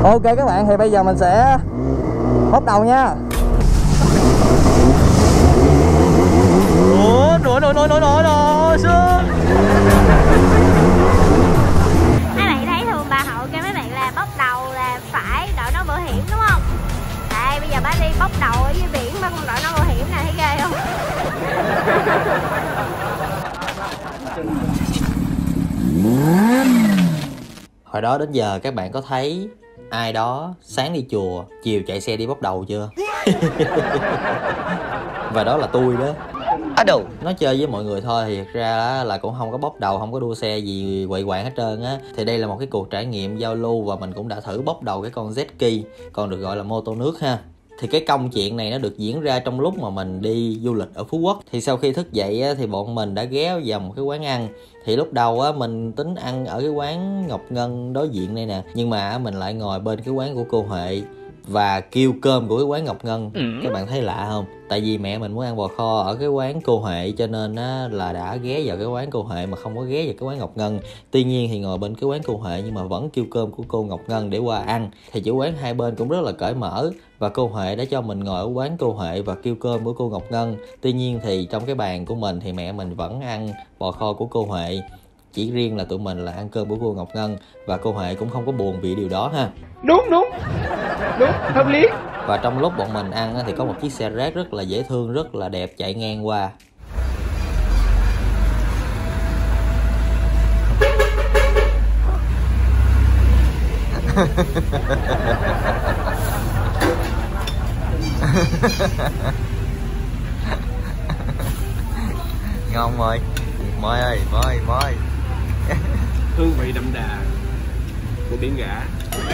Ok các bạn, thì bây giờ mình sẽ bốc đầu nha. Ủa, nổi xuống. Mấy bạn thấy thường bà Hậu kêu mấy bạn là bốc đầu là phải đội nón bảo hiểm đúng không? Đây bây giờ bà đi bốc đầu ở dưới biển bà không đội nón bảo hiểm nè, thấy ghê không? Hồi đó đến giờ các bạn có thấy ai đó sáng đi chùa, chiều chạy xe đi bốc đầu chưa? Và đó là tôi đó. Nói chơi với mọi người thôi, thì thật ra là cũng không có bốc đầu, không có đua xe gì quậy quạng hết trơn á. Thì đây là một cái cuộc trải nghiệm giao lưu và mình cũng đã thử bốc đầu cái con jet ski, còn được gọi là mô tô nước ha. Thì cái công chuyện này nó được diễn ra trong lúc mà mình đi du lịch ở Phú Quốc. Thì sau khi thức dậy á, thì bọn mình đã ghé vào một cái quán ăn. Thì lúc đầu á, mình tính ăn ở cái quán Ngọc Ngân đối diện đây nè, nhưng mà mình lại ngồi bên cái quán của cô Huệ và kêu cơm của cái quán Ngọc Ngân. Các bạn thấy lạ không? Tại vì mẹ mình muốn ăn bò kho ở cái quán cô Huệ, cho nên á, là đã ghé vào cái quán cô Huệ mà không có ghé vào cái quán Ngọc Ngân. Tuy nhiên thì ngồi bên cái quán cô Huệ nhưng mà vẫn kêu cơm của cô Ngọc Ngân để qua ăn. Thì chủ quán hai bên cũng rất là cởi mở, và cô Huệ đã cho mình ngồi ở quán cô Huệ và kêu cơm của cô Ngọc Ngân. Tuy nhiên thì trong cái bàn của mình thì mẹ mình vẫn ăn bò kho của cô Huệ, chỉ riêng là tụi mình là ăn cơm của cô Ngọc Ngân, và cô Huệ cũng không có buồn vì điều đó ha. Đúng, hợp lý. Và trong lúc bọn mình ăn thì có một chiếc xe rác rất là dễ thương, rất là đẹp chạy ngang qua. Ngon mời. Mời ơi, mời. Hương vị đậm đà của biển gã.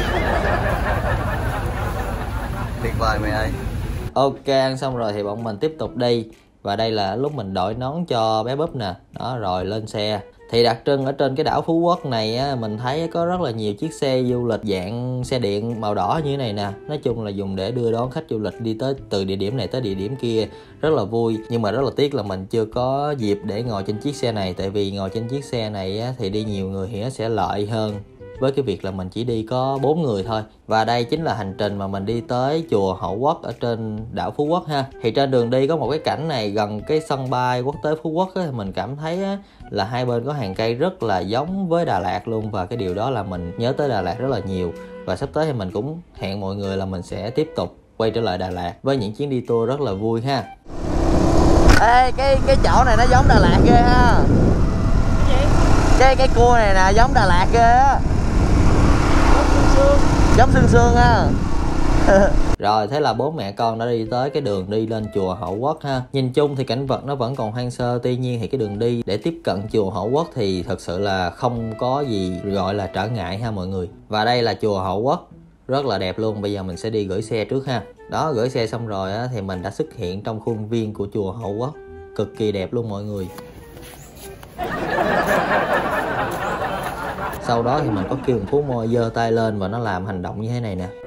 Tuyệt vời mày ơi. Ok, ăn xong rồi thì bọn mình tiếp tục đi. Và đây là lúc mình đội nón cho bé Búp nè. Đó, rồi lên xe. Thì đặc trưng ở trên cái đảo Phú Quốc này á, mình thấy có rất là nhiều chiếc xe du lịch dạng xe điện màu đỏ như thế này nè. Nói chung là dùng để đưa đón khách du lịch đi tới từ địa điểm này tới địa điểm kia, rất là vui. Nhưng mà rất là tiếc là mình chưa có dịp để ngồi trên chiếc xe này. Tại vì ngồi trên chiếc xe này á, thì đi nhiều người thì nó sẽ lợi hơn với cái việc là mình chỉ đi có 4 người thôi. Và đây chính là hành trình mà mình đi tới chùa Hậu Quốc ở trên đảo Phú Quốc ha. Thì trên đường đi có một cái cảnh này gần cái sân bay quốc tế Phú Quốc á, mình cảm thấy á, là hai bên có hàng cây rất là giống với Đà Lạt luôn. Và cái điều đó là mình nhớ tới Đà Lạt rất là nhiều. Và sắp tới thì mình cũng hẹn mọi người là mình sẽ tiếp tục quay trở lại Đà Lạt với những chuyến đi tour rất là vui ha. Ê, cái chỗ này nó giống Đà Lạt ghê ha. Cái cua này nè giống Đà Lạt ghê á. Giống Sương ha. Rồi thế là bố mẹ con đã đi tới cái đường đi lên chùa Hậu Quốc ha. Nhìn chung thì cảnh vật nó vẫn còn hoang sơ, tuy nhiên thì cái đường đi để tiếp cận chùa Hậu Quốc thì thật sự là không có gì gọi là trở ngại ha mọi người. Và đây là chùa Hậu Quốc, rất là đẹp luôn. Bây giờ mình sẽ đi gửi xe trước ha. Đó, gửi xe xong rồi á, thì mình đã xuất hiện trong khuôn viên của chùa Hậu Quốc, cực kỳ đẹp luôn mọi người. Sau đó thì mình có kêu Phú Môi giơ tay lên và nó làm hành động như thế này nè.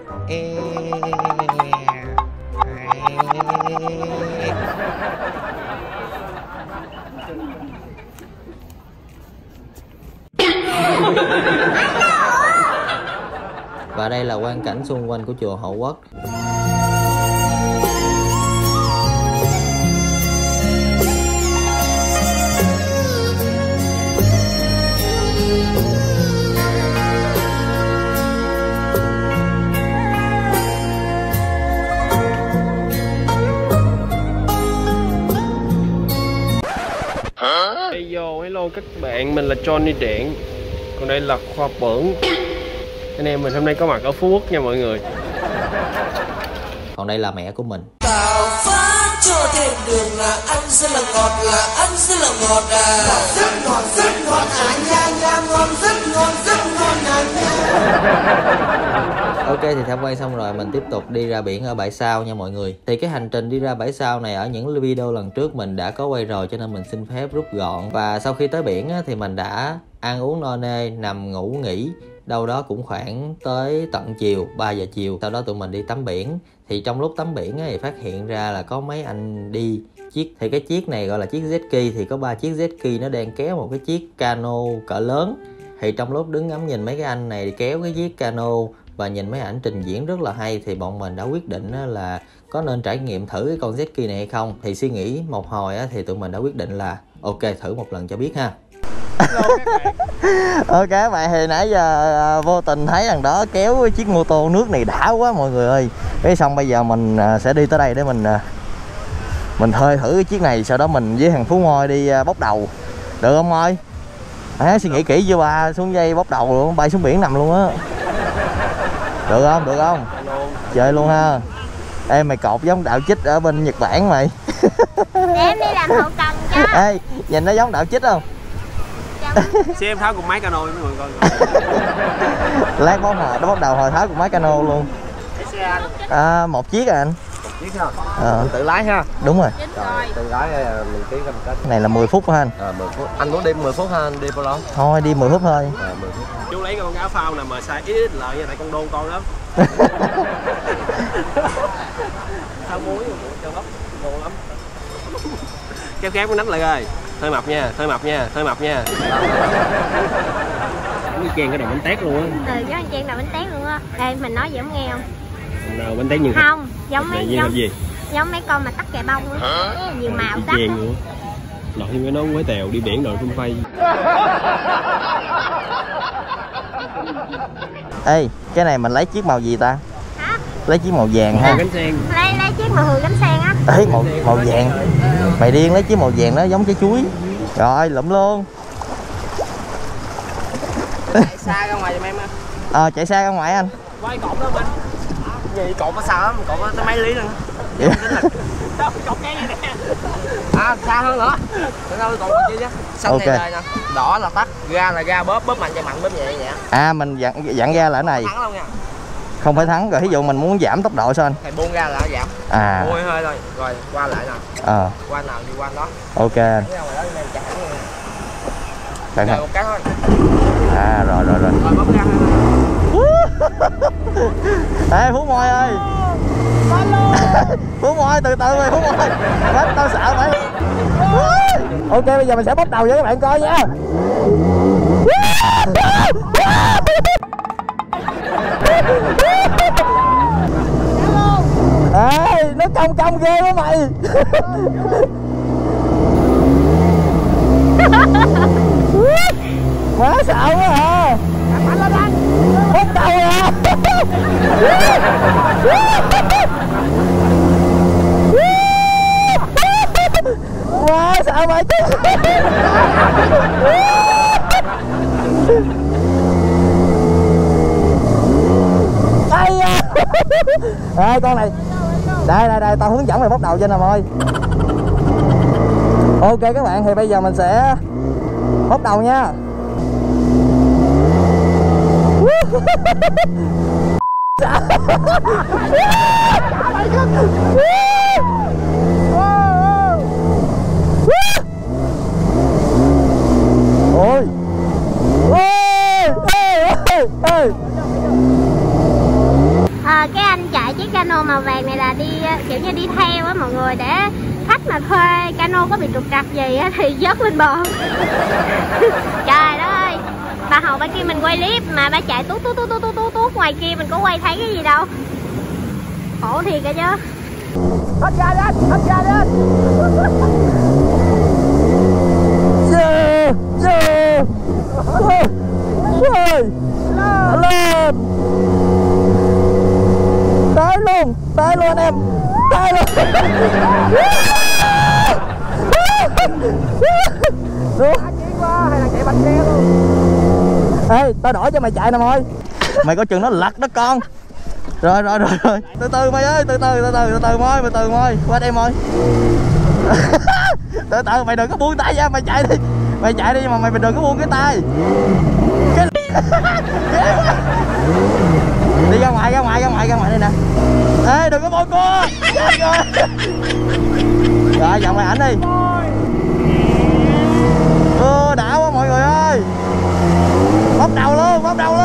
Và đây là quang cảnh xung quanh của chùa Hậu Quốc. Hello các bạn, mình là Johnny Điện. Còn đây là Khoa Bưởng. Anh em mình hôm nay có mặt ở Phú Quốc nha mọi người. Còn đây là mẹ của mình. Tạo phát cho thêm đường là ăn rất là ngọt, là ăn rất là ngọt à. Ngọt rất ngọt à nha nha, ngon rất ngon à nha. Ok, thì tham quan xong rồi mình tiếp tục đi ra biển ở bãi sau nha mọi người. Thì cái hành trình đi ra bãi sau này ở những video lần trước mình đã có quay rồi, cho nên mình xin phép rút gọn. Và sau khi tới biển á, thì mình đã ăn uống no nê, nằm ngủ nghỉ đâu đó cũng khoảng tới tận chiều 3 giờ chiều. Sau đó tụi mình đi tắm biển. Thì trong lúc tắm biển á, thì phát hiện ra là có mấy anh đi chiếc, thì cái chiếc này gọi là chiếc jet ski. Thì có 3 chiếc jet ski nó đang kéo một cái chiếc cano cỡ lớn. Thì trong lúc đứng ngắm nhìn mấy cái anh này kéo cái chiếc cano và nhìn mấy ảnh trình diễn rất là hay thì bọn mình đã quyết định là có nên trải nghiệm thử cái con jet ski này hay không. Thì suy nghĩ một hồi thì tụi mình đã quyết định là ok, thử một lần cho biết ha. Ok các bạn, thì nãy giờ vô tình thấy thằng đó kéo chiếc mô tô nước này đã quá mọi người ơi. Cái xong bây giờ mình sẽ đi tới đây để mình thuê thử cái chiếc này, sau đó mình với thằng Phú Ngôi đi bốc đầu, được không Ngôi? Suy nghĩ kỹ chưa ba, xuống dây bốc đầu luôn, bay xuống biển nằm luôn á. Được không? Được không? Chơi luôn ha. Ê mày cột giống Đạo Chích ở bên Nhật Bản mày. Để em đi làm hậu cần cho. Ê, nhìn nó giống Đạo Chích không? Xem tháo cùng máy cano với mọi người coi. Lát bốc đầu hồi tháo cùng máy cano luôn. Một chiếc anh. Một chiếc ha. Tự lái ha. Đúng rồi. Rồi, tự lái mình ký cam kết. Này là 10 phút hả anh? 10 phút. Anh muốn đi 10 phút ha, anh đi bao lâu? Thôi đi 10 phút thôi. 10 phút. Chú lấy con áo phao nào mà size ít lợi nha, tại con đôn con lắm. Thao muối cho lắm, đôn lắm. Kéo kéo con nách lại rồi. Thôi mập nha, thôi mập nha, thôi mập nha. Cái chèn cái đầu bánh tét luôn á. Cái anh chèn đầu bánh tét luôn á. Ê mình nói gì không nghe không? Đầu bánh tét như không, giống mấy gì? Giống mấy con mà tắt kè bông á. Nhiều màu sắc. Chèn luôn. Lọt như cái nón với tèo đi biển rồi phun phay. Ê, cái này mình lấy chiếc màu gì ta? Hả? Lấy chiếc màu vàng ha. Cánh sen. Lấy chiếc màu hường cánh sen á. Ê, màu vàng. Mày điên, lấy chiếc màu vàng đó giống trái chuối. Rồi, lụm luôn. Chạy xa ra ngoài giùm em á. Chạy xa ra ngoài anh. Quay cột đó anh. Gì cột nó xa lắm, cột nó tới mấy lý luôn. Đâu cột cái gì nè. Xa hơn nữa. Đâu cột chi chứ. Xanh này đây nè. Đỏ là tắt, ga là ga bóp mạnh cho mạnh bóp nhẹ vậy. Mình dặn ga là cái này. Thắng luôn nha. Không phải thắng, rồi ví dụ mình muốn giảm tốc độ sao anh? Thầy buông ra là giảm. Buông hơi thôi, rồi qua lại nè. Qua nào đi qua đó. Ok. Cái ra ngoài đó em chạy rồi một cái thôi. Rồi. Rồi bóp ra thôi. Ê Phú Ngôi ơi. Phú Ngôi từ từ mày Phú Ngôi. Bác tao sợ mày. Ok bây giờ mình sẽ bắt đầu cho các bạn coi nha. Ê, nó cong ghê đó mày. Quá sợ quá à. Bắt đầu à. Quá sợ mày chứ. Ê con này. Đây tao hướng dẫn mày bóc đầu cho nè ơi. Ok các bạn, thì bây giờ mình sẽ bóc đầu nha. Ôi. Cái anh chạy chiếc cano màu vàng này là đi kiểu như đi theo á mọi người, để khách mà thuê cano có bị trục trặc gì á thì dớt lên bờ. Trời đất ơi, bà Hậu bên kia mình quay clip mà bà chạy tút ngoài kia mình có quay thấy cái gì đâu. Khổ thiệt kìa chứ. Hết ga đi anh, hết ga đi anh. Lên. Tới luôn em. Tới luôn. Hay là chạy bánh xe luôn. Ê, tao đổi cho mày chạy nè mày. Mày có chừng nó lật đó con. Rồi. Từ từ mày ơi, từ từ môi. Qua đây môi. Từ từ mày đừng có buông tay ra, mày chạy đi. Mày chạy đi mà mày đừng có buông cái tay. Đi ra ngoài đây nè. Ê đừng có bỏ cô. Rồi dọn mày ảnh đi. Đã quá mọi người ơi. Bóc đầu luôn.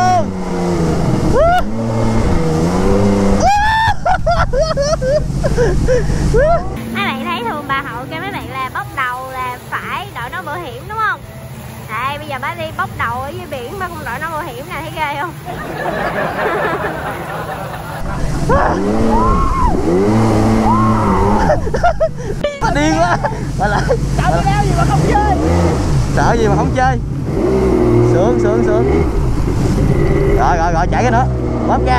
Mấy bạn thấy thường bà Hậu kêu mấy bạn là bóc đầu là phải đội nón bảo hiểm đúng không? Đây bây giờ giờ bà đi bốc đầu ở dưới biển, bà không đội nón bảo hiểm nè, thấy ghê không? Bà điên quá. Bà lại sợ gì mà không chơi. Sợ gì mà không chơi. Sướng. Rồi chạy cái nữa. Bóp ra.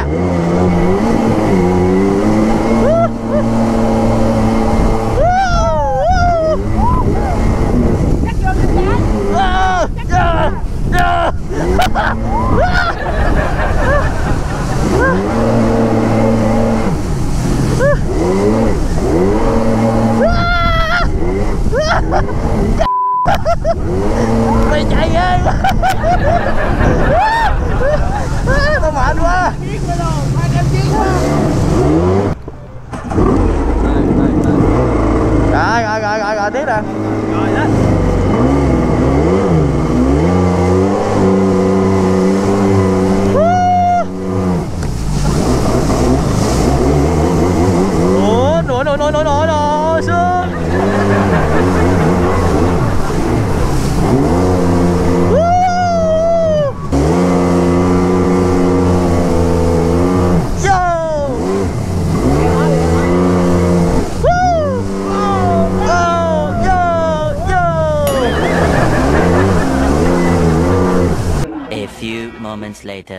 Mày chạy ghê quá. Tao mệt quá. Rồi tiếp nè. Rồi đó. Nổi sướng. A few moments later.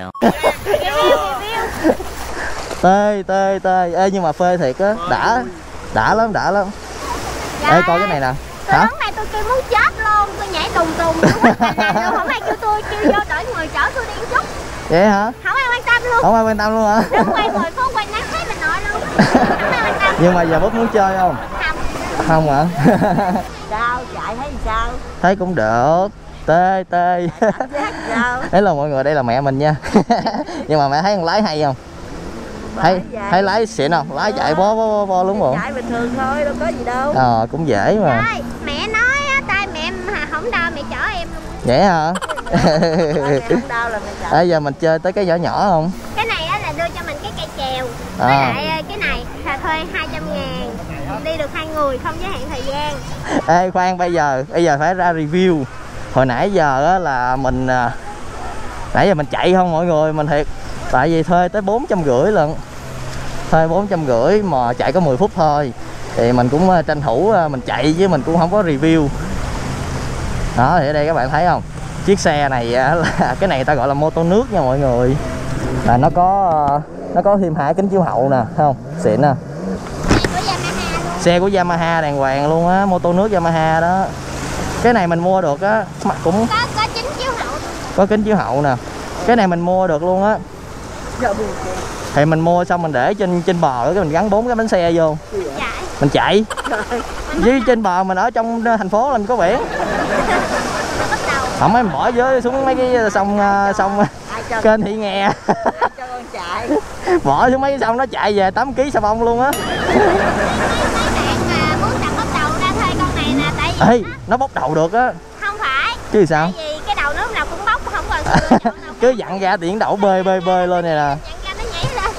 Tê. Ê nhưng mà phê thiệt á, đã lắm. Dạ. Ê coi cái này nè. Hả? Cái này tôi kêu muốn chết luôn, tôi nhảy đùng luôn, không ai kêu tôi kêu vô đổi người chở tôi đi chút. Vậy hả? Không ai quan tâm luôn. Không ai quan tâm luôn hả? Đứng quay 10 phút quay nát thấy mình nội luôn. Không ai quan tâm. Nhưng mà giờ Búp muốn chơi không? Không hả? Sao chạy thấy sao? Thấy cũng được. Tê. Đấy là mọi người, đây là mẹ mình nha. Nhưng mà mẹ thấy con lái hay không? Thấy lái xịn không? Lái chạy bo đúng không? Chạy bình thường thôi, đâu có gì đâu. Cũng dễ mà. Rồi, mẹ nói á, tay mẹ không đau mẹ chở em luôn. Vậy hả? Không đau là mẹ chở. Bây giờ mình chơi tới cái nhỏ nhỏ không? Cái này á là đưa cho mình cái cây chèo. Với lại cái này là thuê 200.000. Đi được 2 người, không giới hạn thời gian. Ê khoan, bây giờ phải ra review. Hồi nãy giờ á là mình nãy giờ mình chạy không mọi người, mình thiệt. Tại vì thuê tới 450 lận. Thuê 450 mà chạy có 10 phút thôi. Thì mình cũng tranh thủ mình chạy chứ mình cũng không có review. Đó thì ở đây các bạn thấy không? Chiếc xe này là cái này người ta gọi là mô tô nước nha mọi người. Là nó có thêm 2 kính chiếu hậu nè, thấy không? Xịn nè. Xe của Yamaha đàng hoàng luôn á, mô tô nước Yamaha đó. Cái này mình mua được á, cũng có kính chiếu hậu. Có kính chiếu hậu nè. Cái này mình mua được luôn á. Thì mình mua xong mình để trên bờ cái mình gắn 4 cái bánh xe vô. Mình chạy. Với trên bờ mình ở trong thành phố là mình có biển. Không, mình bỏ dưới xuống mấy cái sông kênh Thị Nghè. Bỏ xuống mấy cái sông nó chạy về 8 kg xà bông luôn á. Ê, nó bốc đầu được á. Không phải. Chứ sao? Tại vì cái đầu nước nào cũng bốc, không còn sườn. Cứ dặn ra tiện đậu bơi lên này nè. Dặn ra nó nhảy lên.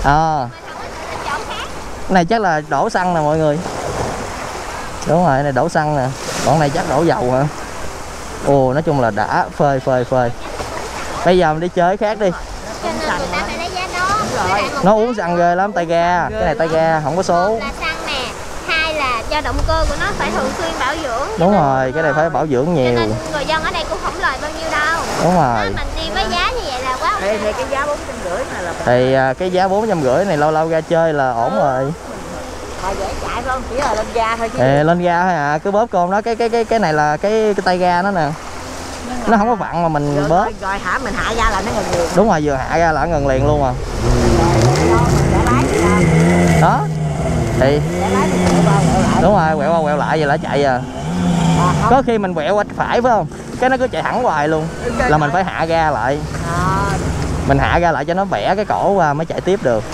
Cái này chắc là đổ xăng nè mọi người. Đúng rồi, này đổ xăng nè. Còn này chắc đổ dầu hả? Ồ, nói chung là đã phê. Bây giờ mình đi chơi khác đi. Cho nên người ta phải lấy giá đó. Nó uống xăng ghê lắm, tay ga. Cái này tay ga không có số. Là xăng nè. Hai là do động cơ của nó phải thường xuyên bảo dưỡng. Đúng rồi, cái này phải bảo dưỡng nhiều. Cho nên người dân ở đây cũng không lời bao nhiêu đâu. Đúng rồi. Mình đi với giá như vậy là quá ok. Thì cái giá 450 này là thì cái giá 450 này lâu lâu ra chơi là ổn rồi. Mà dễ chạy không, chỉ là lên ga thôi chứ. Lên ga thôi à, cứ bóp con đó, cái này là cái tay ga nó nè. Nó không có vặn mà mình bóp. Rồi hả, mình hạ ra là nó ngừng liền. Đúng rồi, vừa hạ ra là ngừng liền luôn à. Đó. Thì đúng rồi, quẹo qua quẹo lại vậy là chạy à. Có khi mình quẹo qua phải phải không? Cái nó cứ chạy thẳng hoài luôn. Là mình phải hạ ga lại. Mình hạ ra lại cho nó bẻ cái cổ qua mới chạy tiếp được.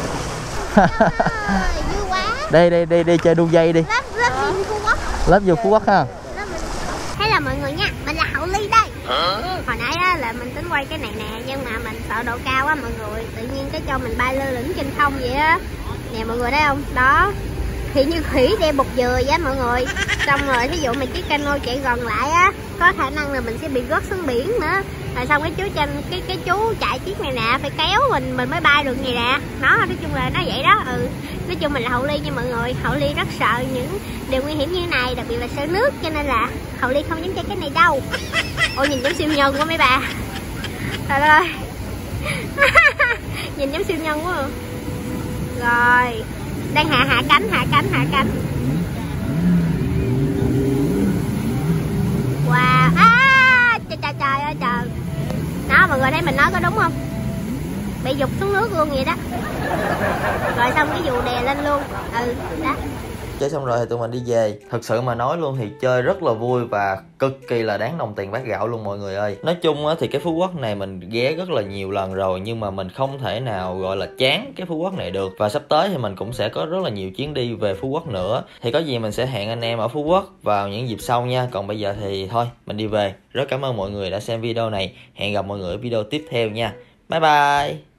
Vui quá. Đi chơi đu dây đi. Lớp vô Phú Quốc ha. Thế là mọi người nha, mình là Hậu Ly đây. Hồi nãy á, là mình tính quay cái này nè, nhưng mà mình sợ độ cao quá mọi người. Tự nhiên cái cho mình bay lơ lửng trên không vậy á. Nè mọi người thấy không? Đó. thì như khỉ đeo bột dừa vậy mọi người. Xong rồi thí dụ mà chiếc cano chạy gần lại á, có khả năng là mình sẽ bị rớt xuống biển nữa. Rồi xong cái chú chạy chiếc này nè phải kéo mình mới bay được vậy nè. Nó nói chung là nó vậy đó. Nói chung mình là Hậu Ly nha mọi người. Hậu Ly rất sợ những điều nguy hiểm như thế này, đặc biệt là sợ nước, cho nên là Hậu Ly không dám chơi cái này đâu. Ôi nhìn giống siêu nhân quá mấy bà. Trời ơi. Nhìn giống siêu nhân quá. Rồi đang hạ cánh. Wow, trời ơi trời. Đó mọi người thấy mình nói có đúng không? Bị giục xuống nước luôn vậy đó. Rồi xong cái dù đè lên luôn. Đó. Chơi xong rồi thì tụi mình đi về. Thật sự mà nói luôn thì chơi rất là vui và cực kỳ là đáng đồng tiền bát gạo luôn mọi người ơi. Nói chung thì cái Phú Quốc này mình ghé rất là nhiều lần rồi, nhưng mà mình không thể nào gọi là chán cái Phú Quốc này được. Và sắp tới thì mình cũng sẽ có rất là nhiều chuyến đi về Phú Quốc nữa. Thì có gì mình sẽ hẹn anh em ở Phú Quốc vào những dịp sau nha. Còn bây giờ thì thôi mình đi về. Rất cảm ơn mọi người đã xem video này. Hẹn gặp mọi người ở video tiếp theo nha. Bye bye.